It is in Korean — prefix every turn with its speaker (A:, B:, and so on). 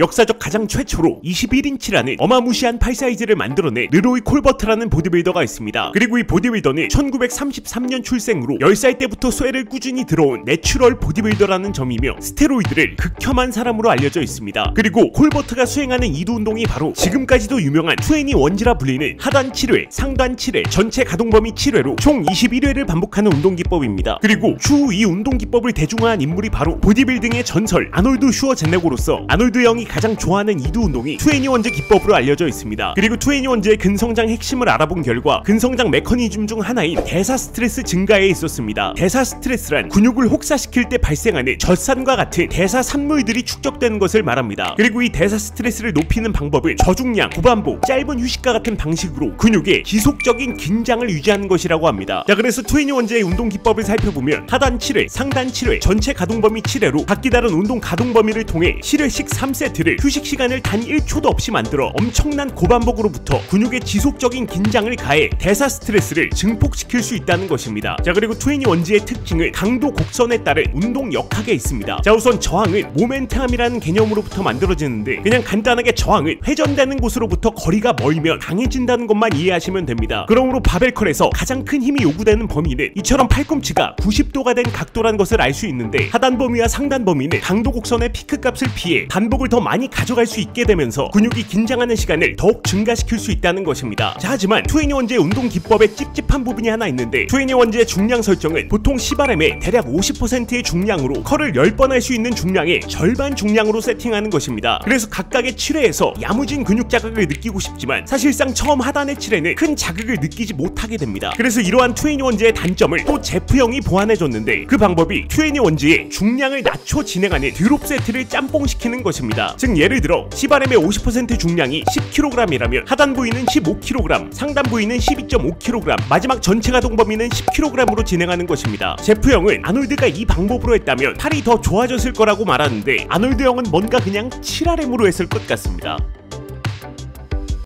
A: 역사적 가장 최초로 21인치라는 어마무시한 팔 사이즈를 만들어낸 르로이 콜버트라는 보디빌더가 있습니다. 그리고 이 보디빌더는 1933년 출생으로 10살 때부터 쇠를 꾸준히 들어온 내추럴 보디빌더라는 점이며 스테로이드를 극혐한 사람으로 알려져 있습니다. 그리고 콜버트가 수행하는 이두 운동이 바로 지금까지도 유명한 21지라 불리는 하단 7회, 상단 7회, 전체 가동 범위 7회로 총 21회를 반복하는 운동 기법입니다. 그리고 추후 이 운동 기법을 대중화한 인물이 바로 보디빌딩의 전설 아놀드 슈워제네거로서 아놀드 형이 가장 좋아하는 이두 운동이 21지 기법으로 알려져 있습니다. 그리고 21지의 근성장 핵심을 알아본 결과 근성장 메커니즘 중 하나인 대사 스트레스 증가에 있었습니다. 대사 스트레스란 근육을 혹사시킬 때 발생하는 젖산과 같은 대사 산물들이 축적되는 것을 말합니다. 그리고 이 대사 스트레스를 높이는 방법은 저중량, 고반복, 짧은 휴식과 같은 방식으로 근육의 지속적인 긴장을 유지하는 것이라고 합니다. 자, 그래서 21지의 운동 기법을 살펴보면 하단 7회, 상단 7회, 전체 가동 범위 7회로 각기 다른 운동 가동 범위를 통해 7회씩 3세트를 휴식 시간을 단 1초도 없이 만들어 엄청난 고반복으로부터 근육의 지속적인 긴장을 가해 대사 스트레스를 증폭시킬 수 있다는 것입니다. 자, 그리고 21지의 특징은 강도 곡선에 따른 운동 역학에 있습니다. 자, 우선 저항은 모멘텀이라는 개념으로부터 만들어지는데 그냥 간단하게 저항은 회전되는 곳으로부터 거리가 멀면 강해진다는 것만 이해하시면 됩니다. 그러므로 바벨컬에서 가장 큰 힘이 요구되는 범위는 이처럼 팔꿈치가 90도가 된 각도라는 것을 알 수 있는데 하단 범위와 상단 범위는 강도 곡선의 피크 값을 피해 반복을 더 많이 가져갈 수 있게 되면서 근육이 긴장하는 시간을 더욱 증가시킬 수 있다는 것입니다. 자, 하지만 21지의 운동 기법에 찝찝한 부분이 하나 있는데 21지의 중량 설정은 보통 CRM의 대략 50%의 중량으로 컬을 10번 할 수 있는 중량의 절반 중량으로 세팅하는 것입니다. 그래서 각각의 7회에서 야무진 근육 자극을 느끼고 싶지만 사실상 처음 하단의 7회는 큰 자극을 느끼지 못하게 됩니다. 그래서 이러한 21지의 단점을 또 제프 형이 보완해줬는데 그 방법이 21지의 중량을 낮춰 진행하는 드롭 세트를 짬뽕시키는 것입니다. 즉 예를 들어 CRM의 50% 중량이 10kg이라면 하단 부위는 15kg, 상단 부위는 12.5kg, 마지막 전체 가동 범위는 10kg으로 진행하는 것입니다. 제프 형은 아놀드가 이 방법으로 했다면 팔이 더 좋아졌을 거라고 말하는데 아놀드 형은 뭔가 그냥 7RM으로 했을 것 같습니다.